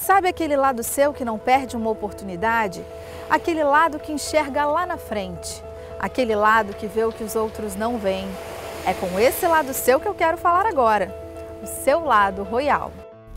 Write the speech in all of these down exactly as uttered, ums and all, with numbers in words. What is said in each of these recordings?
Sabe aquele lado seu que não perde uma oportunidade? Aquele lado que enxerga lá na frente. Aquele lado que vê o que os outros não veem. É com esse lado seu que eu quero falar agora. O seu lado royal.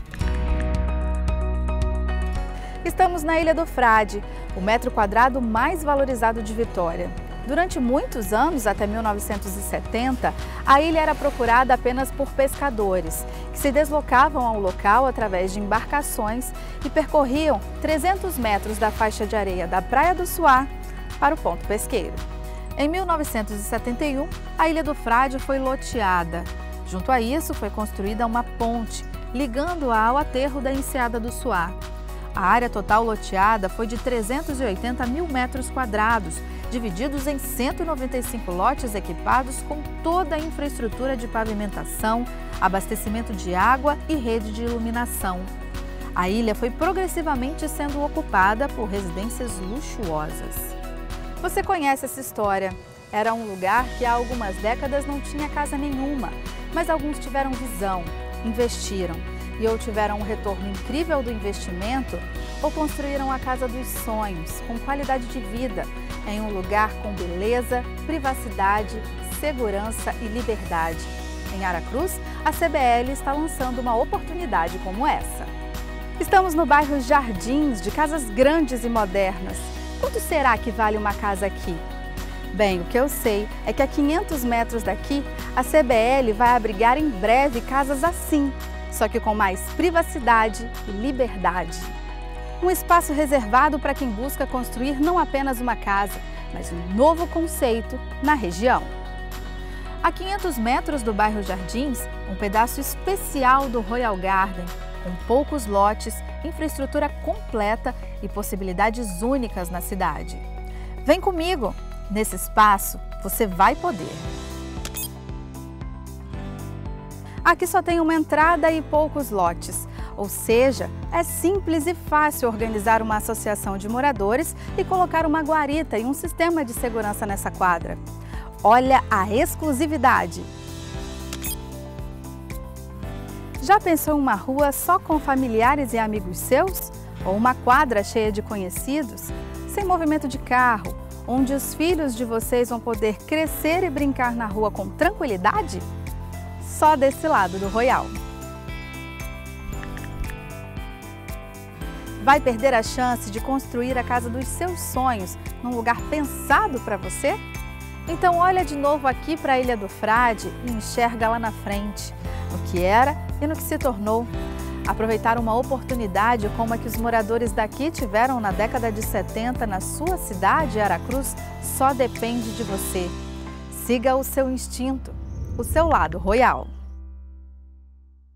Estamos na Ilha do Frade, o metro quadrado mais valorizado de Vitória. Durante muitos anos, até mil novecentos e setenta, a ilha era procurada apenas por pescadores, que se deslocavam ao local através de embarcações e percorriam trezentos metros da faixa de areia da Praia do Suá para o ponto pesqueiro. Em mil novecentos e setenta e um, a Ilha do Frade foi loteada. Junto a isso, foi construída uma ponte, ligando-a ao aterro da Enseada do Suá. A área total loteada foi de trezentos e oitenta mil metros quadrados, divididos em cento e noventa e cinco lotes equipados com toda a infraestrutura de pavimentação, abastecimento de água e rede de iluminação. A ilha foi progressivamente sendo ocupada por residências luxuosas. Você conhece essa história? Era um lugar que há algumas décadas não tinha casa nenhuma, mas alguns tiveram visão, investiram e ou tiveram um retorno incrível do investimento ou construíram a casa dos sonhos, com qualidade de vida, em um lugar com beleza, privacidade, segurança e liberdade. Em Aracruz, a C B L está lançando uma oportunidade como essa. Estamos no bairro Jardins, de casas grandes e modernas. Quanto será que vale uma casa aqui? Bem, o que eu sei é que a quinhentos metros daqui, a C B L vai abrigar em breve casas assim, só que com mais privacidade e liberdade. Um espaço reservado para quem busca construir não apenas uma casa, mas um novo conceito na região. A quinhentos metros do bairro Jardins, um pedaço especial do Royal Garden, com poucos lotes, infraestrutura completa e possibilidades únicas na cidade. Vem comigo! Nesse espaço, você vai poder. Aqui só tem uma entrada e poucos lotes, ou seja, é simples e fácil organizar uma associação de moradores e colocar uma guarita e um sistema de segurança nessa quadra. Olha a exclusividade! Já pensou em uma rua só com familiares e amigos seus? Ou uma quadra cheia de conhecidos? Sem movimento de carro, onde os filhos de vocês vão poder crescer e brincar na rua com tranquilidade? Só desse lado do Royal. Vai perder a chance de construir a casa dos seus sonhos num lugar pensado para você? Então olha de novo aqui para a Ilha do Frade e enxerga lá na frente, no que era e no que se tornou. Aproveitar uma oportunidade como a que os moradores daqui tiveram na década de setenta na sua cidade, Aracruz, só depende de você. Siga o seu instinto, o seu lado royal.